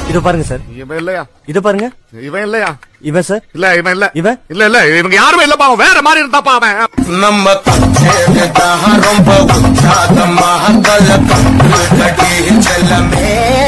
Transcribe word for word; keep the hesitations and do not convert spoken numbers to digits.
இதோ பாருங்க சார். இவன் இல்லையா? இதோ பாருங்க. இவன் இல்லையா? இவன் சார். இல்ல இவன் இல்ல. இவன் இல்ல இல்ல இவங்க யாருமே இல்லப்பா. அவன் வேற மாதிரி இருந்தாப்பா அவன். நம்ம ரொம்ப உற்சாகமாக செல்லமே